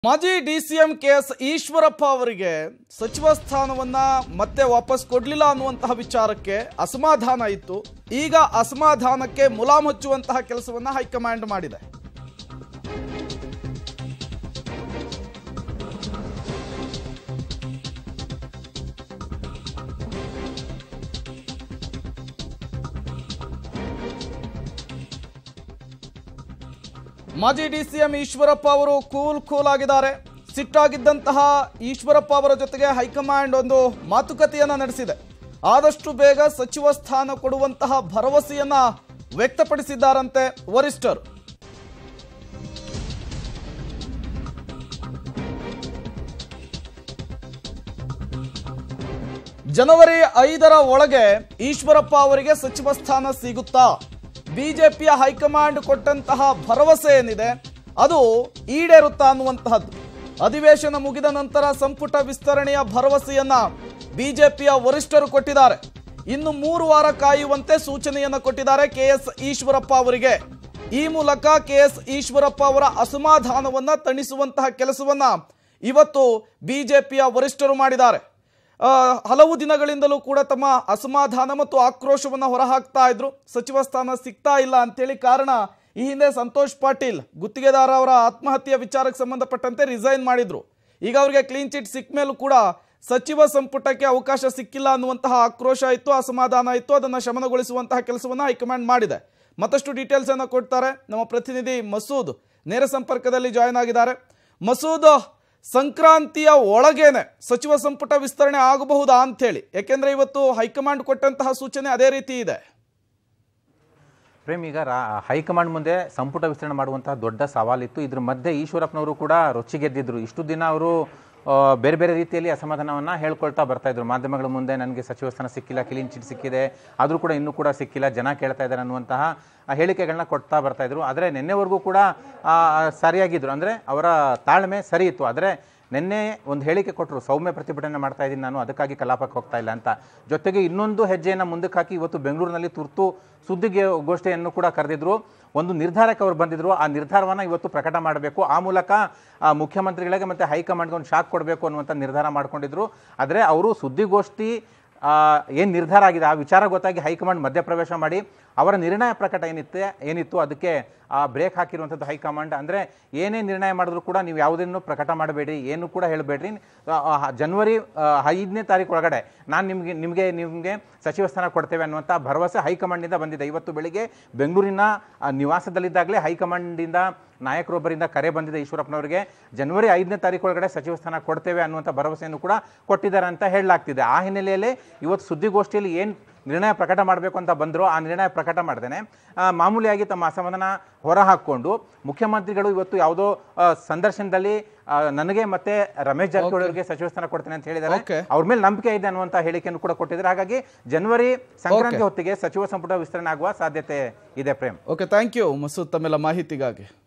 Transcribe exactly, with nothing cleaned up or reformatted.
ಮಾಜಿ DCM KS Eshwarappa ಅವರಿಗೆ ಸಚಿವ ಸ್ಥಾನವನ್ನ ಮತ್ತೆ ವಾಪಸ್ ಕೊಡಲಿಲ್ಲ ಅನ್ನುವಂತಹ ವಿಚಾರಕ್ಕೆ ಅಸಮಾಧಾನ ಇತ್ತು. ಈಗ ಅಸಮಾಧಾನಕ್ಕೆ ಮುಲಾಮು ಹಚ್ಚುವಂತಹ ಕೆಲಸವನ್ನ ಹೈಕಮಾಂಡ್ ಮಾಡಿದೆ. ಮಾಜಿ ಡಿಸಿಎಂ ಈಶ್ವರಪ್ಪ ಅವರು ಕೂಲ್ ಕೂಲ್ ಆಗಿದ್ದಾರೆ. ಸಿಟ್ಟಾಗಿದ್ದಂತಹ ಈಶ್ವರಪ್ಪ ಅವರ ಜೊತೆಗೆ ಹೈಕಮಾಂಡ್ ಒಂದು ಮಾತುಕತೆಯನ್ನ ನಡೆಸಿದೆ. ಆದಷ್ಟು ಬೇಗ ಸಚಿವ ಸ್ಥಾನ ಕೊಡುವಂತಹ ಭರವಸೆಯನ್ನ ವ್ಯಕ್ತಪಡಿಸಿದ್ದಾರಂತೆ ವರಿಷ್ಠರು. ಜನವರಿ ಐದರ ಒಳಗೆ ಈಶ್ವರಪ್ಪ ಅವರಿಗೆ ಸಚಿವ ಸ್ಥಾನ ಸಿಗುತ್ತಾ? ಬಿಜೆಪಿಯ ಹೈಕಮಾಂಡ್ ಕೊಟ್ಟಂತಹ ಭರವಸೆ ಏನಿದೆ ಅದು ಈಡೇರುತ್ತಾ ಅನ್ನುವಂತಹದ್ದು. ಅಧಿವೇಶನ ಮುಗಿದ ನಂತರ ಸಂಪುಟ ವಿಸ್ತರಣೆಯ ಭರವಸೆಯನ್ನ ಬಿಜೆಪಿಯ ವರಿಷ್ಠರು ಕೊಟ್ಟಿದ್ದಾರೆ. ಇನ್ನು ಮೂರು ವಾರ ಕಾಯುವಂತೆ ಸೂಚನೆಯನ್ನ ಕೊಟ್ಟಿದ್ದಾರೆ ಕೆಎಸ್ ಈಶ್ವರಪ್ಪ ಅವರಿಗೆ. ಈ ಮೂಲಕ ಕೆಎಸ್ ಈಶ್ವರಪ್ಪ ಅವರ ಅಸಮಾಧಾನವನ್ನ ತಣಿಸುವಂತಹ ಕೆಲಸವನ್ನ ಇವತ್ತು ಬಿಜೆಪಿಯ ವರಿಷ್ಠರು ಮಾಡಿದ್ದಾರೆ. ಹಲವು ದಿನಗಳಿಂದಲೂ ಕೂಡ ತಮ್ಮ ಅಸಮಾಧಾನ ಮತ್ತು ಆಕ್ರೋಶವನ್ನು ಹೊರಹಾಕ್ತಾ ಇದ್ರು. ಸಚಿವ ಸ್ಥಾನ ಸಿಗ್ತಾ ಇಲ್ಲ ಅಂತೇಳಿ. ಕಾರಣ, ಈ ಹಿಂದೆ ಸಂತೋಷ್ ಪಾಟೀಲ್ ಗುತ್ತಿಗೆದಾರ ಅವರ ಆತ್ಮಹತ್ಯೆ ವಿಚಾರಕ್ಕೆ ಸಂಬಂಧಪಟ್ಟಂತೆ ರಿಸೈನ್ ಮಾಡಿದ್ರು. ಈಗ ಅವರಿಗೆ ಕ್ಲೀನ್ ಚಿಟ್ ಸಿಕ್ಕ ಮೇಲೂ ಕೂಡ ಸಚಿವ ಸಂಪುಟಕ್ಕೆ ಅವಕಾಶ ಸಿಕ್ಕಿಲ್ಲ ಅನ್ನುವಂತಹ ಆಕ್ರೋಶ ಇತ್ತು, ಅಸಮಾಧಾನ ಇತ್ತು. ಅದನ್ನು ಶಮನಗೊಳಿಸುವಂತಹ ಕೆಲಸವನ್ನು ಹೈಕಮಾಂಡ್ ಮಾಡಿದೆ. ಮತ್ತಷ್ಟು ಡೀಟೇಲ್ಸ್ ಅನ್ನು ಕೊಡ್ತಾರೆ ನಮ್ಮ ಪ್ರತಿನಿಧಿ ಮಸೂದ್, ನೇರ ಸಂಪರ್ಕದಲ್ಲಿ ಜಾಯ್ನ್ ಆಗಿದ್ದಾರೆ. ಮಸೂದ್, ಸಂಕ್ರಾಂತಿಯ ಒಳಗೇನೆ ಸಚಿವ ಸಂಪುಟ ವಿಸ್ತರಣೆ ಆಗಬಹುದಾ ಅಂತ ಹೇಳಿ? ಯಾಕೆಂದ್ರೆ ಇವತ್ತು ಹೈಕಮಾಂಡ್ ಕೊಟ್ಟಂತಹ ಸೂಚನೆ ಅದೇ ರೀತಿ ಇದೆ. ಪ್ರೇಮ್, ಈಗ ಹೈಕಮಾಂಡ್ ಮುಂದೆ ಸಂಪುಟ ವಿಸ್ತರಣೆ ಮಾಡುವಂತಹ ದೊಡ್ಡ ಸವಾಲಿತ್ತು. ಇದ್ರ ಮಧ್ಯೆ ಈಶ್ವರಪ್ಪನವರು ಕೂಡ ರೊಚ್ಚಿಗೆದ್ದಿದ್ರು. ಇಷ್ಟು ದಿನ ಅವರು ಬೇರೆ ಬೇರೆ ರೀತಿಯಲ್ಲಿ ಅಸಮಾಧಾನವನ್ನು ಹೇಳ್ಕೊಳ್ತಾ ಬರ್ತಾ ಇದ್ರು. ಮಾಧ್ಯಮಗಳ ಮುಂದೆ ನನಗೆ ಸಚಿವ ಸ್ಥಾನ ಸಿಕ್ಕಿಲ್ಲ, ಕ್ಲೀನ್ ಚಿಟ್ ಸಿಕ್ಕಿದೆ, ಆದರೂ ಕೂಡ ಇನ್ನೂ ಕೂಡ ಸಿಕ್ಕಿಲ್ಲ, ಜನ ಕೇಳ್ತಾ ಇದ್ದಾರೆ ಅನ್ನುವಂತಹ ಹೇಳಿಕೆಗಳನ್ನ ಕೊಡ್ತಾ ಬರ್ತಾ ಇದ್ರು. ಆದರೆ ನಿನ್ನೆವರೆಗೂ ಕೂಡ ಸರಿಯಾಗಿದ್ರು, ಅಂದರೆ ಅವರ ತಾಳ್ಮೆ ಸರಿ ಇತ್ತು. ಆದರೆ ನಿನ್ನೆ ಒಂದು ಹೇಳಿಕೆ ಕೊಟ್ಟರು, ಸೌಮ್ಯ ಪ್ರತಿಭಟನೆ ಮಾಡ್ತಾ ಇದ್ದೀನಿ ನಾನು, ಅದಕ್ಕಾಗಿ ಕಲಾಪಕ್ಕೆ ಹೋಗ್ತಾ ಇಲ್ಲ ಅಂತ. ಜೊತೆಗೆ ಇನ್ನೊಂದು ಹೆಜ್ಜೆಯನ್ನು ಮುಂದಕ್ಕೆ ಹಾಕಿ ಇವತ್ತು ಬೆಂಗಳೂರಿನಲ್ಲಿ ತುರ್ತು ಸುದ್ದಿಗೆ ಗೋಷ್ಠಿಯನ್ನು ಕೂಡ ಕರೆದಿದ್ರು. ಒಂದು ನಿರ್ಧಾರಕ್ಕೆ ಅವರು ಬಂದಿದ್ರು. ಆ ನಿರ್ಧಾರವನ್ನು ಇವತ್ತು ಪ್ರಕಟ ಮಾಡಬೇಕು, ಆ ಮೂಲಕ ಮುಖ್ಯಮಂತ್ರಿಗಳಿಗೆ ಮತ್ತು ಹೈಕಮಾಂಡ್ಗೆ ಒಂದು ಶಾಕ್ ಕೊಡಬೇಕು ಅನ್ನುವಂಥ ನಿರ್ಧಾರ ಮಾಡ್ಕೊಂಡಿದ್ರು. ಆದರೆ ಅವರು ಸುದ್ದಿಗೋಷ್ಠಿ ಏನು ನಿರ್ಧಾರ ಆಗಿದೆ ಆ ವಿಚಾರ ಗೊತ್ತಾಗಿ ಹೈಕಮಾಂಡ್ ಮಧ್ಯಪ್ರವೇಶ ಮಾಡಿ ಅವರ ನಿರ್ಣಯ ಪ್ರಕಟ ಏನಿತ್ತೆ ಏನಿತ್ತು ಅದಕ್ಕೆ ಬ್ರೇಕ್ ಹಾಕಿರುವಂಥದ್ದು ಹೈಕಮಾಂಡ್. ಅಂದರೆ ಏನೇ ನಿರ್ಣಯ ಮಾಡಿದ್ರು ಕೂಡ ನೀವು ಯಾವುದನ್ನು ಪ್ರಕಟ ಮಾಡಬೇಡಿ, ಏನು ಕೂಡ ಹೇಳಬೇಡ್ರಿ, ಜನವರಿ ಐದನೇ ತಾರೀಕು ಒಳಗಡೆ ನಾನು ನಿಮಗೆ ನಿಮಗೆ ನಿಮಗೆ ಸಚಿವ ಸ್ಥಾನ ಕೊಡ್ತೇವೆ ಅನ್ನುವಂಥ ಭರವಸೆ ಹೈಕಮಾಂಡಿಂದ ಬಂದಿದೆ. ಇವತ್ತು ಬೆಳಿಗ್ಗೆ ಬೆಂಗಳೂರಿನ ನಿವಾಸದಲ್ಲಿದ್ದಾಗಲೇ ಹೈಕಮಾಂಡಿಂದ ನಾಯಕರೊಬ್ಬರಿಂದ ಕರೆ ಬಂದಿದೆ ಈಶ್ವರಪ್ಪನವರಿಗೆ. ಜನವರಿ ಐದನೇ ತಾರೀಕು ಒಳಗಡೆ ಸಚಿವ ಸ್ಥಾನ ಕೊಡ್ತೇವೆ ಅನ್ನುವಂಥ ಭರವಸೆಯನ್ನು ಕೂಡ ಕೊಟ್ಟಿದ್ದಾರೆ ಅಂತ ಹೇಳಲಾಗ್ತಿದೆ. ಆ ಹಿನ್ನೆಲೆಯಲ್ಲಿ ಇವತ್ತು ಸುದ್ದಿಗೋಷ್ಠಿಯಲ್ಲಿ ಏನು ನಿರ್ಣಯ ಪ್ರಕಟ ಮಾಡಬೇಕು ಅಂತ ಬಂದರೂ ಆ ನಿರ್ಣಯ ಪ್ರಕಟ ಮಾಡ್ದೇನೆ ಮಾಮೂಲಿಯಾಗಿ ತಮ್ಮ ಅಸಮಾಧಾನ ಹೊರ ಹಾಕ್ಕೊಂಡು ಮುಖ್ಯಮಂತ್ರಿಗಳು ಇವತ್ತು ಯಾವುದೋ ಸಂದರ್ಶನದಲ್ಲಿ ನನಗೆ ಮತ್ತೆ ರಮೇಶ್ ಜಾರಕಿಹೊಳಿ ಅವರಿಗೆ ಸಚಿವ ಸ್ಥಾನ ಕೊಡ್ತೇನೆ ಅಂತ ಹೇಳಿದ್ದಾರೆ. ಅವ್ರ ಮೇಲೆ ನಂಬಿಕೆ ಇದೆ ಅನ್ನುವಂಥ ಹೇಳಿಕೆಯನ್ನು ಕೂಡ ಕೊಟ್ಟಿದ್ದಾರೆ. ಹಾಗಾಗಿ ಜನವರಿ ಸಂಕ್ರಾಂತಿ ಹೊತ್ತಿಗೆ ಸಚಿವ ಸಂಪುಟ ವಿಸ್ತರಣೆ ಆಗುವ ಸಾಧ್ಯತೆ ಇದೆ. Prem, okay, thank you Masood ತಮ್ಮೆಲ್ಲ ಮಾಹಿತಿಗಾಗಿ.